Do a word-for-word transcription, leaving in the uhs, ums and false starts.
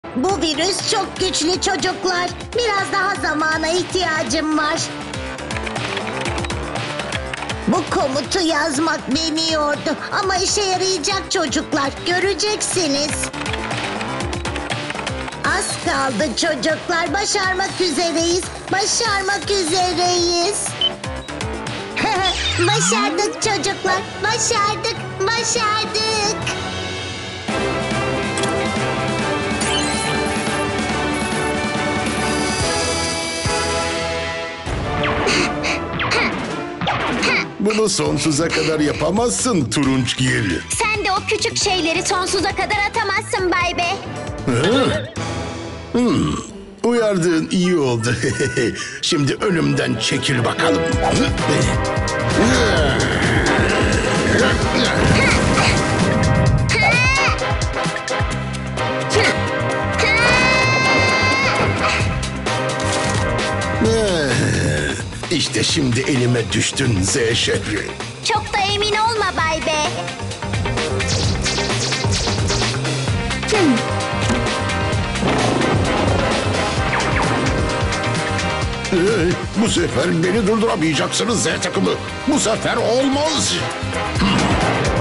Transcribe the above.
Bu virüs çok güçlü çocuklar. Biraz daha zamana ihtiyacım var. Bu komutu yazmak beni yordu. Ama işe yarayacak çocuklar. Göreceksiniz. Az kaldı çocuklar. Başarmak üzereyiz. Başarmak üzereyiz. Başardık çocuklar. Başardık. Başardık. Bunu sonsuza kadar yapamazsın Turunçgil. Sen de o küçük şeyleri sonsuza kadar atamazsın Bay B. Hmm, uyardığın iyi oldu. Şimdi önümden çekil bakalım. İşte şimdi elime düştün Z şehri. Çok da emin olma Bay B. Ee, bu sefer beni durduramayacaksınız Z takımı. Bu sefer olmaz.